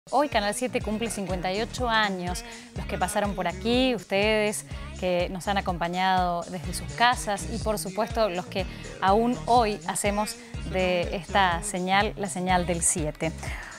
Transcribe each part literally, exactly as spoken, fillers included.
Hoy Canal siete cumple cincuenta y ocho años, los que pasaron por aquí, ustedes que nos han acompañado desde sus casas y por supuesto los que aún hoy hacemos de esta señal la señal del siete.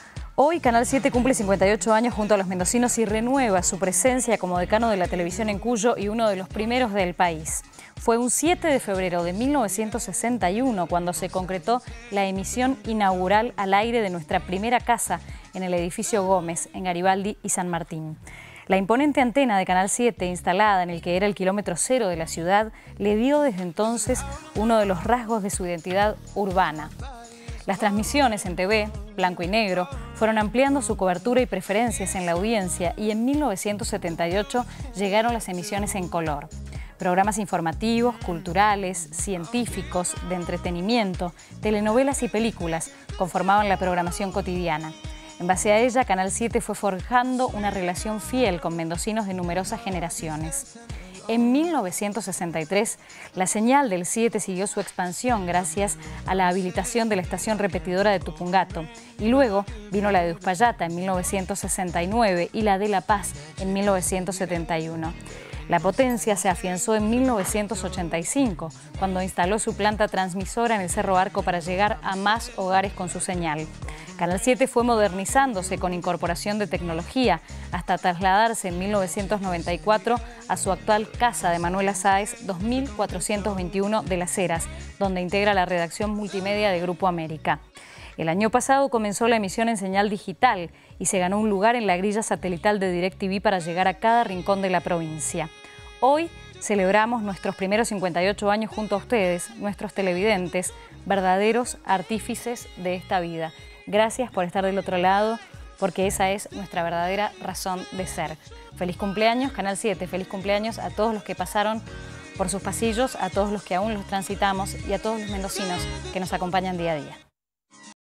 Hoy Canal siete cumple cincuenta y ocho años junto a los mendocinos y renueva su presencia como decano de la televisión en Cuyo y uno de los primeros del país. Fue un siete de febrero de mil novecientos sesenta y uno cuando se concretó la emisión inaugural al aire de nuestra primera casa en el edificio Gómez, en Garibaldi y San Martín. La imponente antena de Canal siete, instalada en el que era el kilómetro cero de la ciudad, le dio desde entonces uno de los rasgos de su identidad urbana. Las transmisiones en T V, blanco y negro, fueron ampliando su cobertura y preferencias en la audiencia y en mil novecientos setenta y ocho llegaron las emisiones en color. Programas informativos, culturales, científicos, de entretenimiento, telenovelas y películas conformaban la programación cotidiana. En base a ella, Canal siete fue forjando una relación fiel con mendocinos de numerosas generaciones. En mil novecientos sesenta y tres, la señal del siete siguió su expansión gracias a la habilitación de la estación repetidora de Tupungato. Y luego vino la de Uspallata en mil novecientos sesenta y nueve y la de La Paz en mil novecientos setenta y uno. La potencia se afianzó en mil novecientos ochenta y cinco, cuando instaló su planta transmisora en el Cerro Arco para llegar a más hogares con su señal. Canal siete fue modernizándose con incorporación de tecnología hasta trasladarse en mil novecientos noventa y cuatro a su actual casa de Manuela Sáez dos mil cuatrocientos veintiuno de Las Heras, donde integra la redacción multimedia de Grupo América. El año pasado comenzó la emisión en señal digital y se ganó un lugar en la grilla satelital de DirecTV para llegar a cada rincón de la provincia. Hoy celebramos nuestros primeros cincuenta y ocho años junto a ustedes, nuestros televidentes, verdaderos artífices de esta vida. Gracias por estar del otro lado, porque esa es nuestra verdadera razón de ser. Feliz cumpleaños, Canal siete, feliz cumpleaños a todos los que pasaron por sus pasillos, a todos los que aún los transitamos y a todos los mendocinos que nos acompañan día a día.